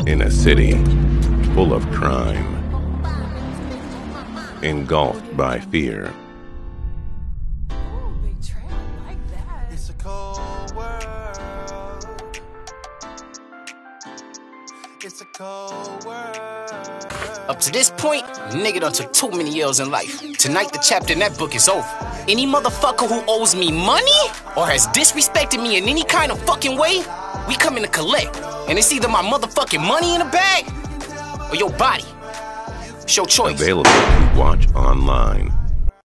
In a city full of crime, engulfed by fear. It's a cold world. It's a cold world. Up to this point, nigga done took too many L's in life. Tonight, the chapter in that book is over. Any motherfucker who owes me money or has disrespected me in any kind of fucking way, we coming to collect. And it's either my motherfucking money in the bag or your body. It's your choice. Available to watch online.